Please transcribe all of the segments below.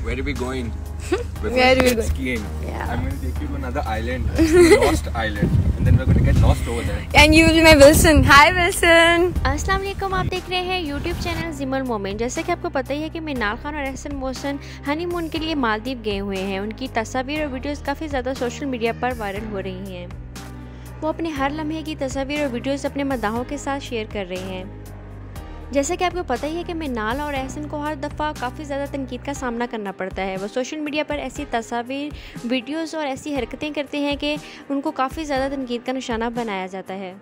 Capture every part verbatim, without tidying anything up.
Where are we going? We're Where are going we to going? skiing. Yeah. I'm going to take you to another island, lost island, and then we're going to get lost over there. And you will be my Wilson. Hi Wilson. अस्सलाम वालेकुम, आप देख रहे हैं YouTube channel जिमल moment. जैसे कि आपको पता ही है कि मिनाल खान और एहसन मोहसिन हनीमून के लिए मालदीव गए हुए हैं। उनकी तस्वीर और वीडियोस काफ़ी ज़्यादा सोशल मीडिया पर वायरल हो रही हैं। वो अपने हर लम्हे की तस्वीर और वीडियोस अपने मदाहों के साथ शेयर कर रहे हैं। जैसे कि आपको पता ही है कि मिनाल और एहसन को हर दफ़ा काफ़ी ज़्यादा तनकीद का सामना करना पड़ता है। वो सोशल मीडिया पर ऐसी तस्वीर, वीडियोस और ऐसी हरकतें करते हैं कि उनको काफ़ी ज़्यादा तनकीद का निशाना बनाया जाता है।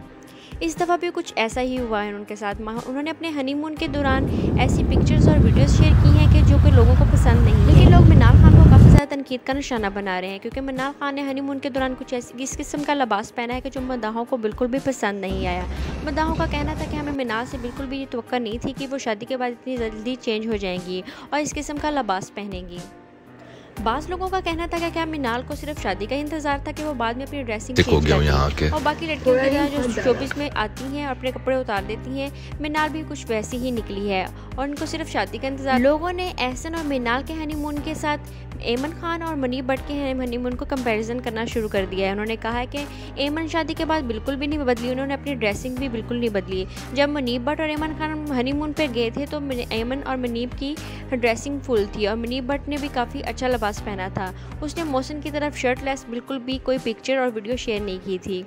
इस दफ़ा भी कुछ ऐसा ही हुआ है उनके साथ। उन्होंने अपने हनीमून के दौरान ऐसी पिक्चर्स और वीडियोस शेयर की हैं कि जो कि लोगों को पसंद नहीं, लेकिन लोग मिनाल खान को काफ़ी ज़्यादा तनकीद का निशाना बना रहे हैं क्योंकि मिनाल खान ने हनीमून के दौरान कुछ ऐसी इस किस्म का लिबास पहना है कि जो मदाहों को बिल्कुल भी पसंद नहीं आया। मदाहों का कहना था कि हमें मिनाल से बिल्कुल भी ये तवक्को नहीं थी कि वो शादी के बाद इतनी जल्दी चेंज हो जाएंगी और इस किस्म का लिबास पहनेंगी। बाज़ लोगों का कहना था कि क्या मिनाल को सिर्फ शादी का इंतजार था कि वो बाद में अपनी ड्रेसिंग चेंज करती और बाकी लड़कियों की तरह जो शोबिस में आती हैं और अपने कपड़े उतार देती हैं, मिनाल भी कुछ वैसी ही निकली है और उनको सिर्फ शादी का इंतजार। लोगों ने एहसन और मिनाल के हनीमून के साथ एमन खान और मुनीब भट्ट के हनीमून को कंपैरिजन करना शुरू कर दिया है। उन्होंने कहा है कि एमन शादी के बाद बिल्कुल भी नहीं बदली, उन्होंने अपनी ड्रेसिंग भी बिल्कुल नहीं बदली। जब मुनीब भट्ट और एमन खान हनीमून पर गए थे तो एमन और मुनीब की ड्रेसिंग फुल थी और मुनीब भट्ट ने भी काफ़ी अच्छा लिबास पहना था। उसने मोहसिन की तरफ शर्टलेस बिल्कुल भी कोई पिक्चर और वीडियो शेयर नहीं की थी।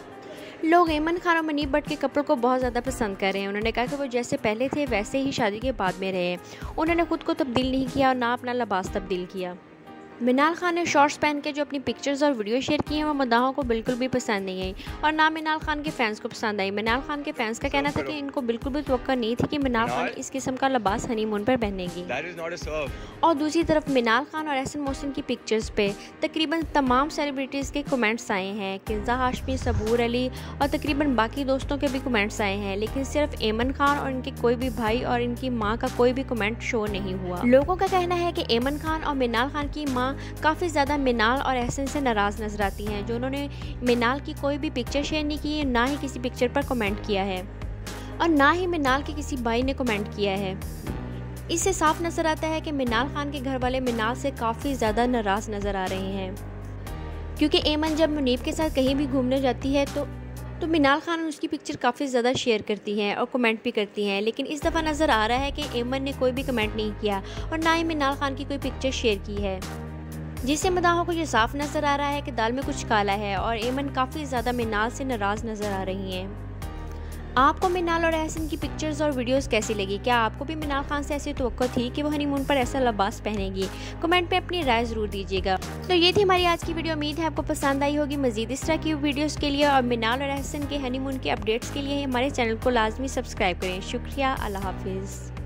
लोग एमन खान और मुनीब भट्ट के कपड़ों को बहुत ज़्यादा पसंद कर रहे हैं। उन्होंने कहा कि वो जैसे पहले थे वैसे ही शादी के बाद में रहे। उन्होंने खुद को तब्दील नहीं किया और ना अपना लिबास तब्दील किया। मिनाल खान ने शॉर्ट्स पहन के जो अपनी पिक्चर्स और वीडियो शेयर की हैं वो मदाहों को बिल्कुल भी पसंद नहीं आई और ना मिनाल खान के फैंस को पसंद आई। मिनाल खान के फैंस का कहना था कि इनको बिल्कुल भी तवक्को नहीं थी कि मिनाल खान इस किस्म का लिबास हनीमून पर पहनेगी। और दूसरी तरफ मिनाल खान और एहसन मोहसिन की पिक्चर्स पे तकरीबन तमाम सेलिब्रिटीज़ के कमेंट्स आए हैं। किज़ा हाशमी, सबूर अली और तकरीबन बाकी दोस्तों के भी कमेंट्स आए हैं, लेकिन सिर्फ एमन खान और इनके कोई भी भाई और इनकी माँ का कोई भी कमेंट शो नहीं हुआ। लोगों का कहना है कि एमन खान और मिनाल खान की माँ काफ़ी ज़्यादा मिनाल और एहसन से नाराज़ नजर आती हैं, जो उन्होंने मिनाल की कोई भी पिक्चर शेयर नहीं की, ना ही किसी पिक्चर पर कमेंट किया है और ना ही मिनाल के किसी भाई ने कमेंट किया है। इससे साफ नज़र आता है कि मिनाल खान के घर वाले मिनाल से काफ़ी ज़्यादा नाराज़ नज़र आ रहे हैं क्योंकि एमन जब मुनीब के साथ कहीं भी घूमने जाती है तो तो मिनाल खान उसकी पिक्चर काफ़ी ज़्यादा शेयर करती हैं और कमेंट भी करती हैं, लेकिन इस दफ़ा नज़र आ रहा है कि एमन ने कोई भी कमेंट नहीं किया और ना ही मिनाल खान की कोई पिक्चर शेयर की है, जिससे मदाहों को ये साफ नज़र आ रहा है कि दाल में कुछ काला है और एमन काफ़ी ज़्यादा मिनाल से नाराज़ नज़र आ रही हैं। आपको मिनाल और एहसन की पिक्चर्स और वीडियोस कैसी लगी? क्या आपको भी मिनाल खान से ऐसी तवक्को थी कि वो हनीमून पर ऐसा लिबास पहनेगी? कमेंट पे अपनी राय ज़रूर दीजिएगा। तो ये थी हमारी आज की वीडियो। उम्मीद है आपको पसंद आई होगी। मज़ीद इस तरह की वीडियोज़ के लिए और मिनाल और एहसन के हनीमून के अपडेट्स के लिए हमारे चैनल को लाजमी सब्सक्राइब करें। शुक्रिया। अल्लाह हाफिज़।